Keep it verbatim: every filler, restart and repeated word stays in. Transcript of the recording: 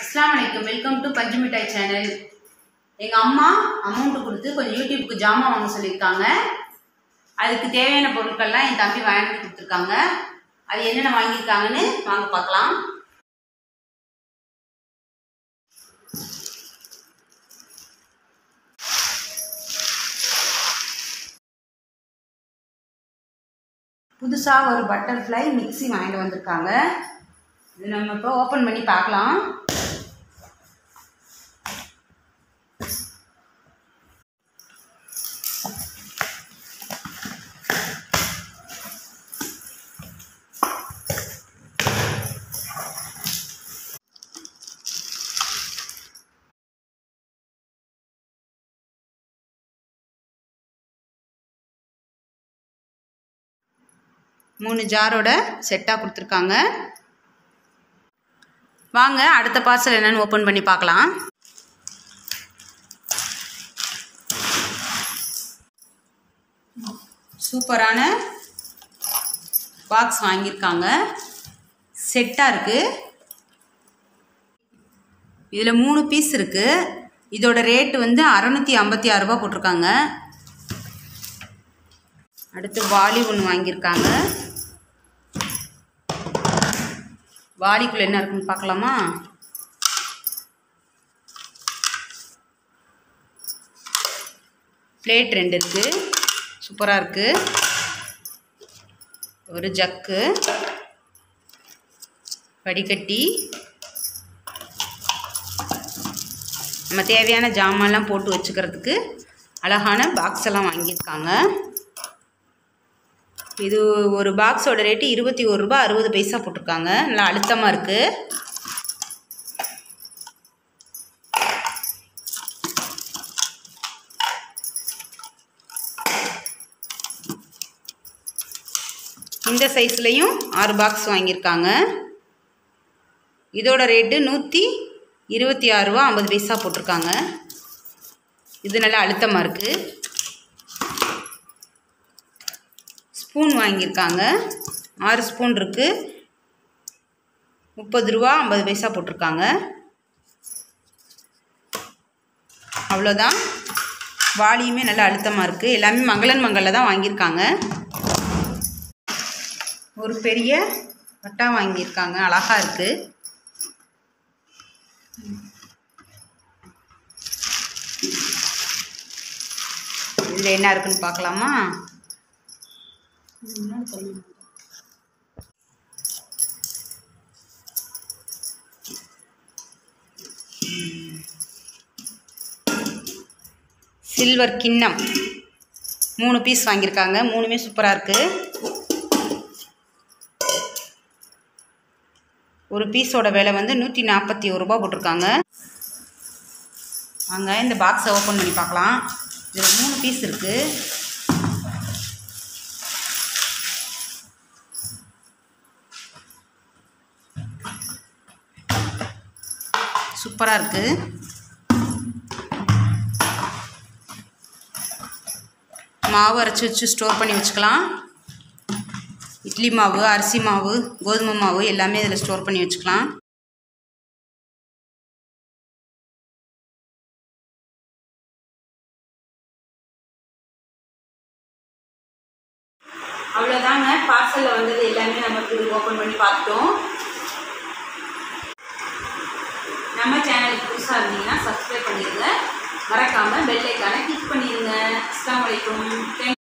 अस्सलाम वालेकुम welcome to पंच मिठाई சேனல். எங்க அம்மா அமௌண்ட் கொடுத்து கொஞ்சம் யூடியூப்க்கு ஜாமான் வாங்க சொல்லிருக்காங்க. அதுக்கு தேவையான பொருட்கள்லாம் என் தம்பி வாங்கி கொடுத்துருக்காங்க. அது என்னென்ன வாங்கியிருக்காங்கன்னு வாங்க பார்க்கலாம். புதுசாக ஒரு பட்டர்ஃப்ளை மிக்ஸி வாங்கிட்டு வந்திருக்காங்க. இது நம்ம இப்போ ஓப்பன் பண்ணி பார்க்கலாம். மூணு ஜாரோட செட்டாக கொடுத்துருக்காங்க. வாங்க அடுத்த பார்சல் என்னன்னு ஓப்பன் பண்ணி பார்க்கலாம். சூப்பரான பாக்ஸ் வாங்கியிருக்காங்க. செட்டாக இருக்குது. இதில் மூணு பீஸ் இருக்குது. இதோட ரேட்டு வந்து அறநூற்றி ஐம்பத்தி ஆறு ரூபா போட்டிருக்காங்க. அடுத்து வாளி ஒன்று வாங்கியிருக்காங்க. வாளிக்குள்ளே என்ன இருக்குன்னு பார்க்கலாமா? பிளேட் ரெண்டு இருக்குது. சூப்பராக இருக்குது. ஒரு ஜக்கு, வடிகட்டி, நம்ம தேவையான ஜாமான்லாம் போட்டு வச்சுக்கிறதுக்கு அழகான பாக்ஸ் எல்லாம் வாங்கியிருக்காங்க. இது ஒரு பாக்ஸோட ரேட்டு இருபத்தி ஒரு ரூபா அறுபது பைசா போட்டிருக்காங்க. நல்லா அழுத்தமாக இருக்குது. இந்த சைஸ்லையும் ஆறு பாக்ஸ் வாங்கியிருக்காங்க. இதோட ரேட்டு நூற்றி இருபத்தி ஆறு ரூபா ஐம்பது பைசா போட்டிருக்காங்க. இது நல்லா அழுத்தமாக இருக்குது. ஸ்பூன் வாங்கியிருக்காங்க. ஆறு ஸ்பூன் இருக்குது. முப்பது ரூபா ஐம்பது பைசா போட்டிருக்காங்க. அவ்வளோதான். வாளியுமே நல்லா அழுத்தமாக இருக்குது. எல்லாமே மங்களன் மங்களில் தான் வாங்கியிருக்காங்க. ஒரு பெரிய வட்டா வாங்கியிருக்காங்க. அழகாக இருக்குது. இதில் என்ன இருக்குன்னு பார்க்கலாமா? சில்வர் கிண்ணம் மூணு பீஸ் வாங்கியிருக்காங்க. மூணுமே சூப்பராக இருக்குது. ஒரு பீஸோட விலை வந்து நூற்றி நாற்பத்தி ஒரு ரூபா போட்டிருக்காங்க. வாங்க இந்த பாக்ஸை ஓப்பன் பண்ணி பார்க்கலாம். இதில் மூணு பீஸ் இருக்குது. சூப்பராக இருக்குது. மாவு அரைச்சி வச்சு ஸ்டோர் பண்ணி வச்சுக்கலாம். இட்லி மாவு, அரிசி மாவு, கோதுமை மாவு எல்லாமே இதில் ஸ்டோர் பண்ணி வச்சுக்கலாம். அவ்வளோதாங்க. பார்சலில் வந்தது எல்லாமே நமக்கு ஓப்பன் பண்ணி பார்த்துட்டோம். நம்ம சேனலுக்கு புதுசாக இருந்தீங்கன்னா சப்ஸ்கிரைப் பண்ணிடுங்க. மறக்காமல் பெல் ஐக்கானை கிளிக் பண்ணிடுங்க. அஸ்ஸலாமு அலைக்கும்.